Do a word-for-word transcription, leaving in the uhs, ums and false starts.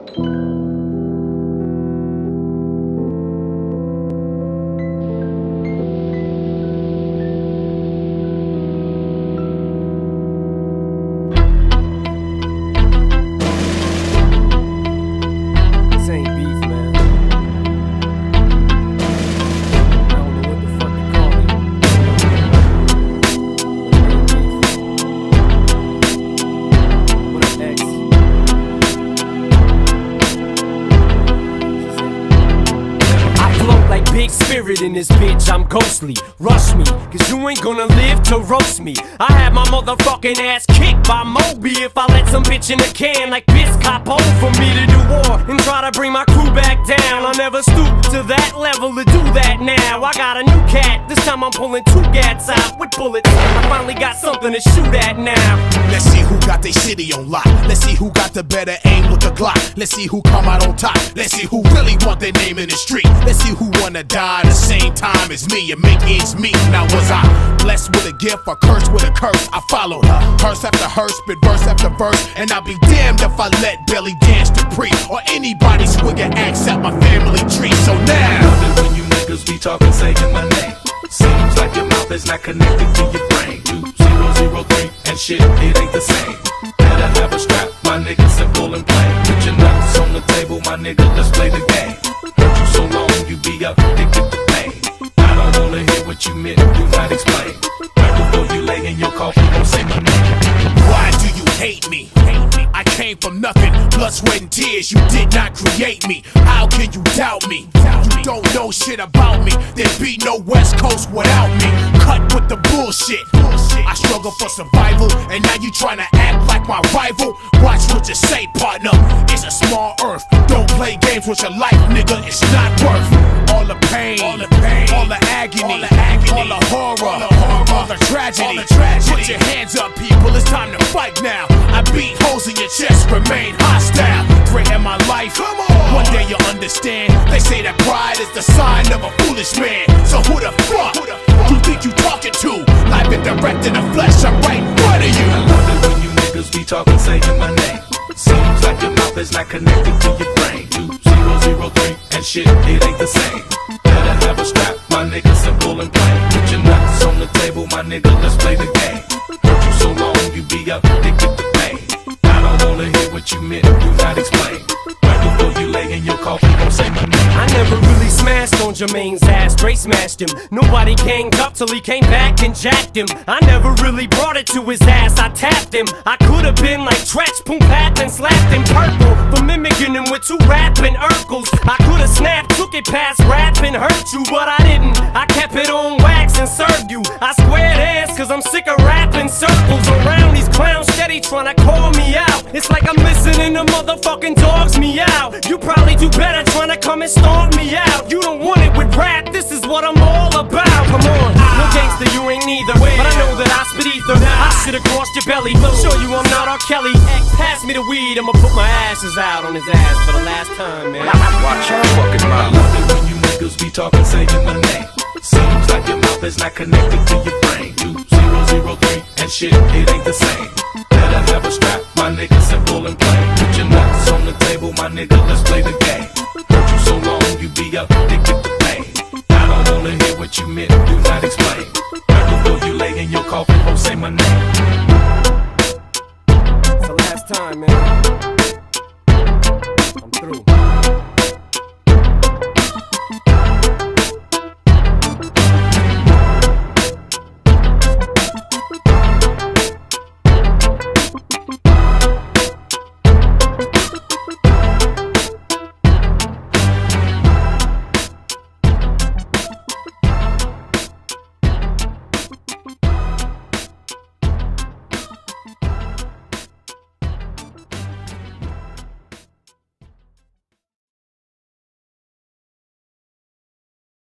Big spirit in this bitch, I'm ghostly. Rush me, cause you ain't gonna live to roast me. I had my motherfucking ass kicked by Moby if I let some bitch in a can like Biscop on for me to do war and try to bring my crew back down. I'll never stoop to that level to do that now. I got a new cat, this time I'm pulling two gats out with bullets. I finally got something to shoot at now. Let's see who got their city on lock. Let's see who got the better aim with the Glock. Let's see who come out on top. Let's see who really want their name in the street. Let's see who wanna die the same time as me and make ends meet. Now was I blessed with a gift or cursed with a curse? I followed her, verse after verse, spit verse after verse, and I'll be damned if I let Belly Dance to pre or anybody swig an axe at my family tree. So now, I love it when you niggas be talking, saying my name. Seems like your mouth is not connected to your brain. Two zero zero three and shit, it ain't the same. Better have a strap, my nigga, simple and plain. Put your nuts on the table, my nigga, let's play the game. Hurt you so long, you be up, addicted to pain. I don't wanna hear what you meant, do not explain. Right before you lay in your coffin, don't say my name. Why do you hate me? I came from nothing, blood, sweat, and tears. You did not create me. How can you doubt me? You don't know shit about me. There'd be no West Coast without me. Cut with the bullshit. I struggle for survival, and now you tryna act like my rival. Watch what you say, partner. It's a small earth. Don't play games with your life, nigga. It's not worth all the pain, all the pain, all the agony, all the, agony, all the horror, all the, horror, all the tragedy. All the tragedy. Put your hands up, people. It's time to fight now. I beat holes in your chest, remain hostile. Threaten my life. Come on. One day you'll understand. They say that pride is the sign of a foolish man. So who the fuck, who the fuck you think you talking to? Live and direct in the flesh, I'm right in front of you. I love it when you niggas be talking, saying my name. Seems like your mouth is not connected to your brain. Two zero zero three and shit, it ain't the same. Better have a strap, my nigga, simple and plain. Put your nuts on the table, my nigga, let's play the game. Hurt you so long, you be up, addicted to pain. I don't wanna hear what you meant, do not explain. Right before you lay in your coffin, don't say my name. I never really smashed on Jermaine's ass, straight smashed him. Nobody ganged up till he came back and jacked him. I never really brought it to his ass, I tapped him. I could've been like Tretch, Poom Pat, and slapped him purple for mimicking him with two rapping Urkels. I could've snapped, took it past rap and hurt you, but I didn't. I kept it on wax and served you. I squared ass cause I'm sick of rapping circles around these clowns steady tryna call me out. It's like I'm listening to motherfucking dogs meow. You probably do better tryna come and stomp me out. You don't want it with rap, this is what I'm all about. Come on, no gangster, you ain't neither, but I know that I spit ether. I should've crossed your belly, show you I'm not R. Kelly. Pass me the weed, I'ma put my ashes out on his ass for the last time, man. Watch your fucking mouth. I love it when you niggas be talking, saying my name. Seems like your mouth is not connected to your brain. Two zero zero three and shit, it ain't the same. Better have a strap, my nigga, simple and plain. Put your nuts on the table, my nigga, let's play the game. Hurt you so long, you be up, addicted to pain. I don't wanna hear what you meant, do not explain. Right before you lay in your coffin, don't say my name.